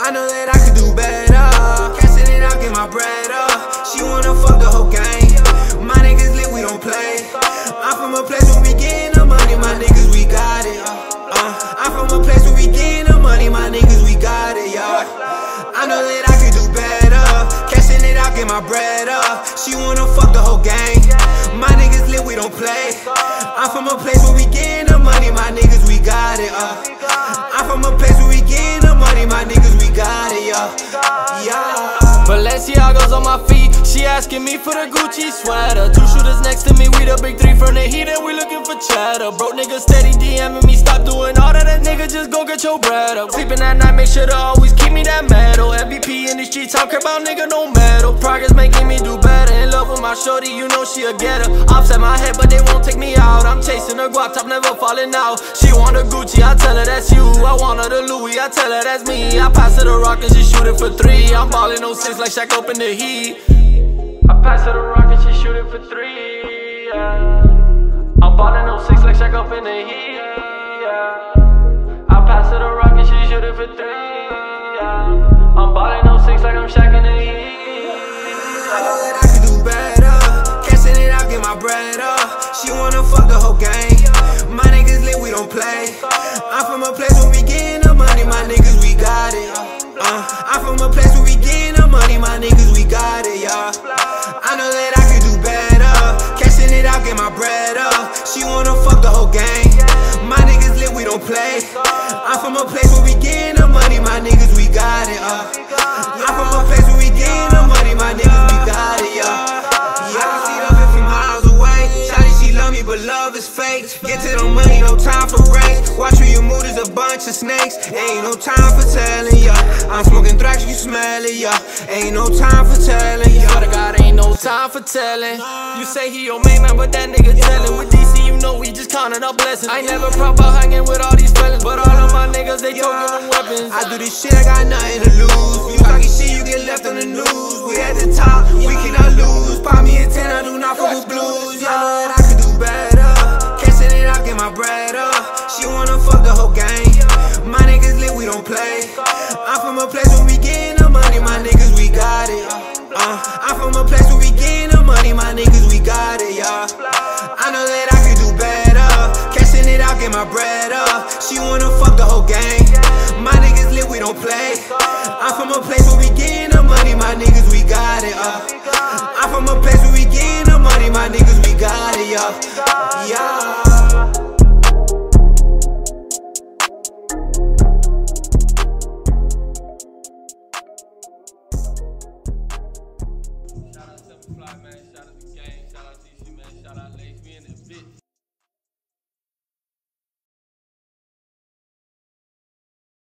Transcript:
I know that I could do better. Cashing it out, get my bread up. She wanna fuck the whole gang. My niggas lit, we don't play. I'm from a place where we getting the money, my niggas, we got it. I'm from a place where we getting the money, my niggas, we got it, y'all. I know that I could do better. Cashing it out, get my bread up. She wanna fuck the whole gang. My niggas lit, we don't play. I'm from a place where we getting the money, my niggas, we got it. I'm from a place where we getting the money, my niggas, we got it, yeah. Balenciaga's on my feet, she asking me for the Gucci sweater. 2 shooters next to me, we the big 3 from the heat and we looking for cheddar. Broke niggas steady DMing me, stop doing all that nigga, just go get your bread up. Sleeping at night, make sure to always keep me that metal. MVP in the streets, I don't care about nigga, no metal. Progress making me do better, in love with my shorty, you know she a getter. Ops at my head, but they won't take me out. I'm chasing her guap top, never falling out. She want a Gucci, I tell her that's you. I want her the Louis, I tell her that's me. I pass her the rock and she shoot it for 3. I'm ballin' 06 like Shaq up in the heat. I pass her the rock and she shoot it for 3, yeah. I'm ballin' 06 like Shaq up in the heat, yeah. I pass her the rock and she shoot it for 3, yeah. I'm ballin' 06 like I'm Shaq in the heat. I know that I could do better. Cashing it out, get my bread up. She wanna fuck the whole gang. My niggas lit, we don't play. I'm from a place where we getting the money, my niggas, we got it. I'm from a place where we getting the money, my niggas, we got it, y'all. I know that I could do better. Cashing it out, get my bread up. She wanna fuck the whole gang. My niggas lit, we don't play. I'm from a place where we getting the money, my niggas, we got it. I'm from a place where we getting the money, my niggas, we got it, y'all. I can see the 50 miles away. Shawty, she love me, but love is fake. Get to the money, no time for breaks. Watch where you move, there's a bunch of snakes. Ain't no time for telling ya. I'm smoking thrax, you smell it, yeah. Ain't no time for telling ya. Swear to God, ain't no time for telling. You say he your main man, but that nigga tellin'. With DC, you know we just counting our blessings. I ain't never proud about hanging with all these fellas, but all of my niggas, they talking them weapons. I do this shit, I got nothing to lose. You talking shit, you get left on the news. We at the top, we cannot lose. Pop me a 10, I do not fuck with blues. Y'all know that I could do better. Cashing it out, get my bread up. She wanna fuck the whole gang. My niggas lit, we don't play. I'm from a place where we getting the money, my niggas, we got it. I'm from a place where we getting the money, my niggas, we got it, y'all. I know that I could do better. Cashing it out, get my bread up. She wanna fuck the whole gang. My niggas lit, we don't play. I'm from a place where we getting the money, my niggas, we got it. I'm from a place where we getting the money, my niggas, we got it, y'all.